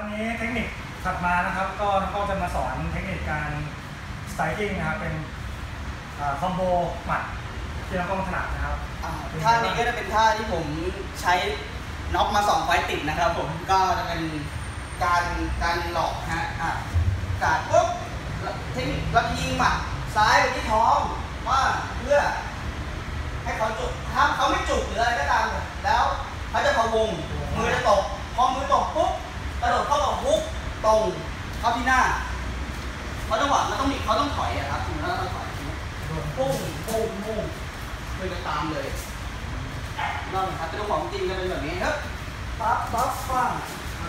วันนี้เทคนิคถัดมานะครับก็จะมาสอนเทคนิคการสไตลิ่งนะครับเป็นคอมโบหมัดที่เราต้องถนัดนะครับท่านี้ก็จะเป็นท่าที่ผมใช้น็อกมา2 ไฟต์ติดนะครับผมก็จะเป็นการหลอกฮะการปุ๊บเทคนิคเรายิงหมัดซ้ายไปที่ท้องว่าเพื่อให้เขาจุกถ้าเขาไม่จุกหรืออะไรก็ตามแล้วเขาจะพะวงมือจะตกพอมือตกปุ๊บกระโดดเข้ากับฮุกตรงเข้าที่หน้าเพราะจังหวะมันต้องมีเขาต้องถอยอะครับถึงแล้วต้องถอยปุ้งปุ้งปุ้งคือจะตามเลยนอกจากครับเป็นของจริงจะเป็นแบบนี้ครับปั๊บปั๊บปั๊บ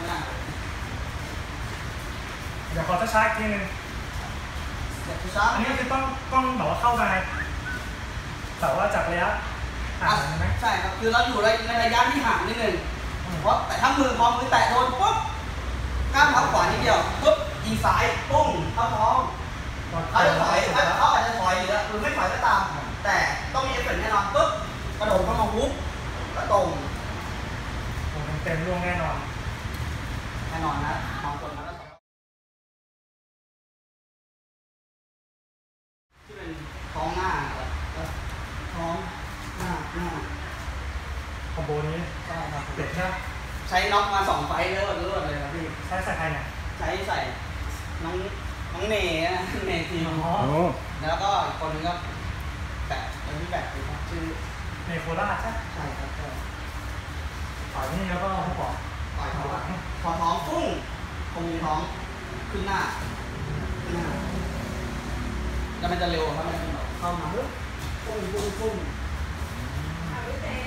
เดี๋ยวขอช้าๆอีกทีนึงอันนี้คือต้องแบบว่าเข้าไปแต่ว่าจากระยะห่างใช่ไหมใช่ครับคือเราอยู่ในระยะที่ห่างนิดนึงเพราะแต่ถ้าพอมือแตะโดนปุ๊บกล้ามเท้าขวานิดเดียวปุ๊บยิงซ้ายปุ้งเข้าท้องเขาจะถอยเขาอาจจะถอยหรือไม่ถอยก็ตามแต่ต้องมีเอฟเฟกต์แน่นอนปุ๊บกระโดดเข้ามาฮุกกระตรงเต็มล่วงแน่นอนนะมองคนนะที่เป็นท้องหน้าท้องหน้าคอมโบนี้ใช่ครับเด็ดใช่ใช้น็อกมา2 ไฟต์เรื่อยเลยครับพี่ใช้ใส่ใครเนี่ยใส่น้องเนทีมแล้วก็อีกคนนึงก็แบบที่แบบชื่อเนโคล่าใช่ครับต่อยนี่แล้วก็ผู้ปอกต่อยพอท้องปุ้งคงมีท้องขึ้นหน้าแล้วมันจะเร็วครับมันเข้ามาปุ้ง